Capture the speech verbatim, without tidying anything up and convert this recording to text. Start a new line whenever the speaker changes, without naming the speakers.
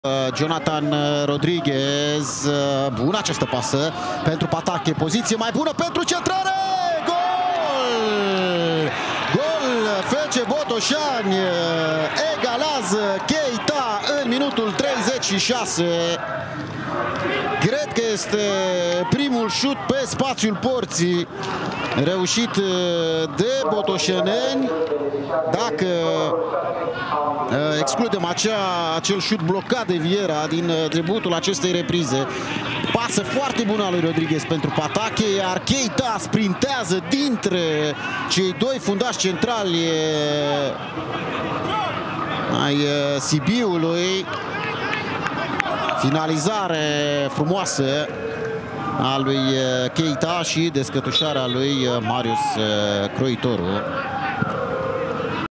Jonathan Rodriguez, bună această pasă pentru Patache, poziție mai bună pentru centrare, gol! Gol, F C Botoșani egalează Keita în minutul treizeci și șase. Cred că este primul șut pe spațiul porții reușit de botoșeneni. Dacă excludem acea, acel șut blocat de Viera din debutul acestei reprize, pasă foarte bună a lui Rodriguez pentru Patache, iar Keita sprintează dintre cei doi fundași centrali ai Sibiului. Finalizare frumoasă a lui Keita și descătușarea lui Marius Croitoru.